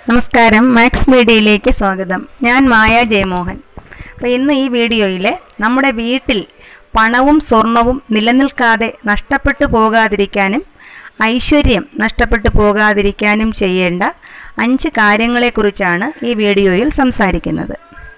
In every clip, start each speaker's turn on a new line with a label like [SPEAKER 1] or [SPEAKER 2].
[SPEAKER 1] നമസ്കാരം, മാക്സ് മീഡിയയിലേക്ക് സ്വാഗതം. ഞാൻ മായ ജയമോഹൻ. അപ്പോൾ ഇന്ന് ഈ വീഡിയോയിൽ നമ്മുടെ വീട്ടിൽ പണവും സ്വർണവും നിലനിൽക്കാതെ നഷ്ടപ്പെട്ടു പോകാതിരിക്കാനും ഐശ്വര്യം നഷ്ടപ്പെട്ടു പോകാതിരിക്കാനും ചെയ്യേണ്ട 5 കാര്യങ്ങളെക്കുറിച്ചാണ് ഈ വീഡിയോയിൽ സംസാരിക്കുന്നത്.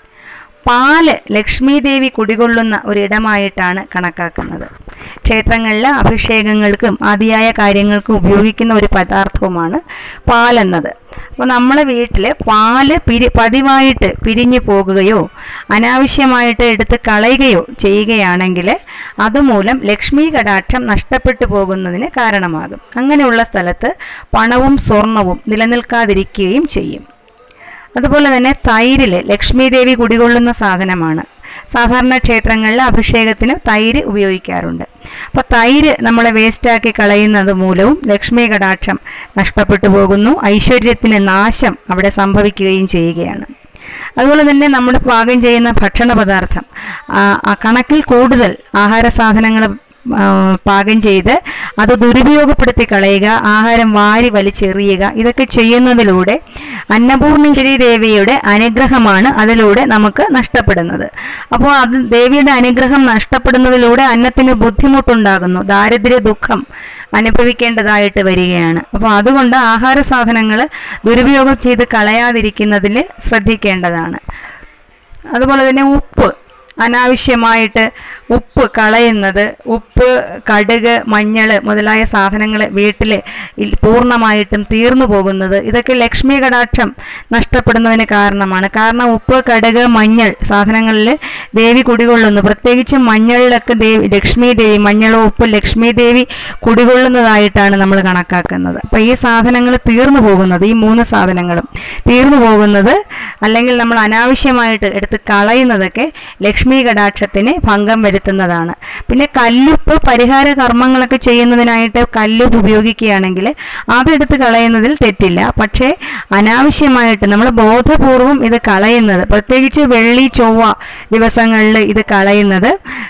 [SPEAKER 1] പാല് ലക്ഷ്മി ദേവി കുടികൊള്ളുന്ന ഒരിടമായിട്ടാണ് കണക്കാക്കുന്നത്. ക്ഷേത്രങ്ങളിലെ അഭിഷേകങ്ങൾക്കും ആദിയായ കാര്യങ്ങൾക്കും ഉപയോഗിക്കുന്ന ഒരു പദാർത്ഥവുമാണ് പാലെന്നത്. അപ്പോൾ നമ്മളെ വീട്ടിൽ പാല് പതിവായിട്ട് പിരിഞ്ഞു പോകുകയോ അനാവശ്യമായിട്ട് എടുത്ത് കളയുകയോ ചെയ്യുകയാണെങ്കിൽ അതുമൂലം ലക്ഷ്മി കടാക്ഷം നഷ്ടപ്പെട്ടു പോകുന്നതിന് കാരണമാകും. അങ്ങനെയുള്ള സ്ഥലത്ത് പണവും സ്വർണവും നിലനിൽക്കാതിരിക്കുകയും ചെയ്യും. അതുപോലെ തന്നെ തൈരിൽ ലക്ഷ്മി ദേവി കുടികൊള്ളുന്ന സാധനമാണ്. സാധാരണ ക്ഷേത്രങ്ങളിൽ അഭിഷേകത്തിന് തൈര് ഉപയോഗിക്കാറുണ്ട്. അപ്പോൾ തൈര് നമ്മളെ വേസ്റ്റാക്കി കളയുന്നത് മൂലവും ലക്ഷ്മി കടാക്ഷം നഷ്ടപ്പെട്ടു പോകുന്നു, ഐശ്വര്യത്തിന് നാശം അവിടെ സംഭവിക്കുകയും ചെയ്യുകയാണ്. അതുപോലെ തന്നെ നമ്മൾ പാകം ചെയ്യുന്ന ഭക്ഷണ പദാർത്ഥം കണക്കിൽ കൂടുതൽ ആഹാര സാധനങ്ങൾ പാകം ചെയ്ത് അത് ദുരുപയോഗപ്പെടുത്തി കളയുക, ആഹാരം വാരി വലിച്ചെറിയുക, ഇതൊക്കെ ചെയ്യുന്നതിലൂടെ അന്നപൂർണേശ്വരി ദേവിയുടെ അനുഗ്രഹമാണ് അതിലൂടെ നമുക്ക് നഷ്ടപ്പെടുന്നത്. അപ്പോൾ അത് ദേവിയുടെ അനുഗ്രഹം നഷ്ടപ്പെടുന്നതിലൂടെ അന്നത്തിന് ബുദ്ധിമുട്ടുണ്ടാകുന്നു, ദാരിദ്ര്യ ദുഃഖം അനുഭവിക്കേണ്ടതായിട്ട് വരികയാണ്. അപ്പോൾ അതുകൊണ്ട് ആഹാര സാധനങ്ങൾ ദുരുപയോഗം ചെയ്ത് കളയാതിരിക്കുന്നതിൽ ശ്രദ്ധിക്കേണ്ടതാണ്. അതുപോലെ തന്നെ ഉപ്പ്, അനാവശ്യമായിട്ട് ഉപ്പ് കളയുന്നത്, ഉപ്പ്, കടുക്, മഞ്ഞൾ മുതലായ സാധനങ്ങൾ വീട്ടിൽ പൂർണ്ണമായിട്ടും തീർന്നു പോകുന്നത്, ഇതൊക്കെ ലക്ഷ്മി കടാക്ഷം നഷ്ടപ്പെടുന്നതിന് കാരണമാണ്. കാരണം ഉപ്പ്, കടുക്, മഞ്ഞൾ സാധനങ്ങളിൽ ദേവി കുടികൊള്ളുന്നു. പ്രത്യേകിച്ചും മഞ്ഞളിലൊക്കെ ലക്ഷ്മി ദേവി, മഞ്ഞളോ ഉപ്പ് ലക്ഷ്മി ദേവി കുടികൊള്ളുന്നതായിട്ടാണ് നമ്മൾ കണക്കാക്കുന്നത്. അപ്പോൾ ഈ സാധനങ്ങൾ തീർന്നു പോകുന്നത്, ഈ 3 സാധനങ്ങളും തീർന്നു പോകുന്നത് അല്ലെങ്കിൽ നമ്മൾ അനാവശ്യമായിട്ട് എടുത്ത് കളയുന്നതൊക്കെ ലക്ഷ്മി കടാക്ഷത്തിന് ഭംഗം വരുത്തുന്നതാണ്. പിന്നെ കല്ലുപ്പ്, പരിഹാര കർമ്മങ്ങളൊക്കെ ചെയ്യുന്നതിനായിട്ട് കല്ലുപ്പ് ഉപയോഗിക്കുകയാണെങ്കിൽ അതെടുത്ത് കളയുന്നതിൽ തെറ്റില്ല. പക്ഷേ അനാവശ്യമായിട്ട് നമ്മൾ ബോധപൂർവം ഇത് കളയുന്നത്, പ്രത്യേകിച്ച് വെള്ളി, ചൊവ്വ ദിവസങ്ങളിൽ ഇത് കളയുന്നത്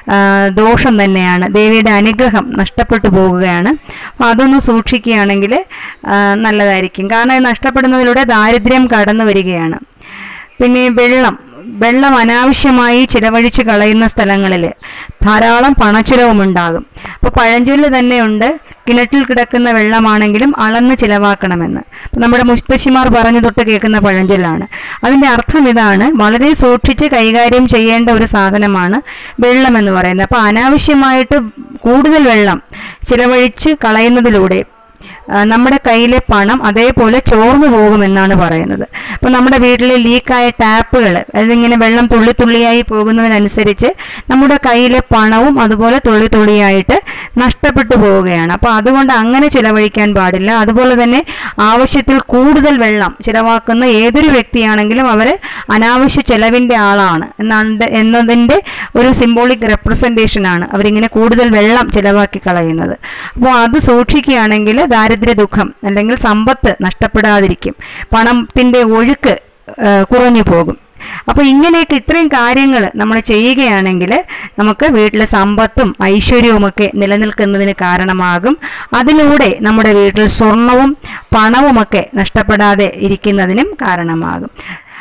[SPEAKER 1] ദോഷം തന്നെയാണ്, ദേവിയുടെ അനുഗ്രഹം നഷ്ടപ്പെട്ടു പോകുകയാണ്. അപ്പോൾ അതൊന്ന് സൂക്ഷിക്കുകയാണെങ്കിൽ നല്ലതായിരിക്കും. കാരണം ഇത് നഷ്ടപ്പെടുന്നതിലൂടെ ദാരിദ്ര്യം കടന്നു വരികയാണ്. പിന്നെ വെള്ളം അനാവശ്യമായി ചിലവഴിച്ച് കളയുന്ന സ്ഥലങ്ങളിൽ ധാരാളം പണച്ചിലവുമുണ്ടാകും. അപ്പോൾ പഴഞ്ചൊല്ല് തന്നെയുണ്ട്, കിണറ്റിൽ കിടക്കുന്ന വെള്ളമാണെങ്കിലും അളന്ന് ചിലവാക്കണമെന്ന്. അപ്പോൾ നമ്മുടെ മുത്തശ്ശിമാർ പറഞ്ഞു തൊട്ട് കേൾക്കുന്ന പഴഞ്ചൊല്ലാണ്. അതിൻ്റെ അർത്ഥം ഇതാണ്: വളരെ സൂക്ഷിച്ച് കൈകാര്യം ചെയ്യേണ്ട ഒരു സാധനമാണ് വെള്ളം എന്ന് പറയുന്നത്. അപ്പോൾ അനാവശ്യമായിട്ട് കൂടുതൽ വെള്ളം ചിലവഴിച്ച് കളയുന്നതിലൂടെ നമ്മുടെ കയ്യിലെ പണം അതേപോലെ ചോർന്നു പോകുമെന്നാണ് പറയുന്നത്. അപ്പോൾ നമ്മുടെ വീട്ടിലെ ലീക്കായ ടാപ്പുകൾ, അതിങ്ങനെ വെള്ളം തുള്ളി തുള്ളിയായി പോകുന്നതിനനുസരിച്ച് നമ്മുടെ കയ്യിലെ പണവും അതുപോലെ തുള്ളി തുള്ളിയായിട്ട് നഷ്ടപ്പെട്ടു പോവുകയാണ്. അപ്പോൾ അതുകൊണ്ട് അങ്ങനെ ചിലവഴിക്കാൻ പാടില്ല. അതുപോലെ തന്നെ ആവശ്യത്തിൽ കൂടുതൽ വെള്ളം ചിലവാക്കുന്ന ഏതൊരു വ്യക്തിയാണെങ്കിലും അവർ അനാവശ്യ ചെലവിൻ്റെ ആളാണ് എന്നതിൻ്റെ ഒരു സിംബോളിക് റെപ്രസെൻറ്റേഷനാണ് അവരിങ്ങനെ കൂടുതൽ വെള്ളം ചിലവാക്കി കളയുന്നത്. അപ്പോൾ അത് സൂക്ഷിക്കുകയാണെങ്കിൽ ദാരിദ്ര്യ ദുഃഖം അല്ലെങ്കിൽ സമ്പത്ത് നഷ്ടപ്പെടാതിരിക്കും, പണത്തിൻ്റെ ഒഴുക്ക് കുറഞ്ഞു പോകും. അപ്പോൾ ഇങ്ങനെയൊക്കെ ഇത്രയും കാര്യങ്ങൾ നമ്മൾ ചെയ്യുകയാണെങ്കിൽ നമുക്ക് വീട്ടിലെ സമ്പത്തും ഐശ്വര്യവുമൊക്കെ നിലനിൽക്കുന്നതിന് കാരണമാകും. അതിലൂടെ നമ്മുടെ വീട്ടിൽ സ്വർണവും പണവുമൊക്കെ നഷ്ടപ്പെടാതെ ഇരിക്കുന്നതിനും കാരണമാകും.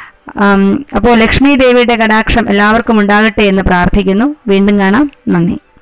[SPEAKER 1] അപ്പോൾ ലക്ഷ്മി ദേവിയുടെ കടാക്ഷം എല്ലാവർക്കും ഉണ്ടാകട്ടെ എന്ന് പ്രാർത്ഥിക്കുന്നു. വീണ്ടും കാണാം. നന്ദി.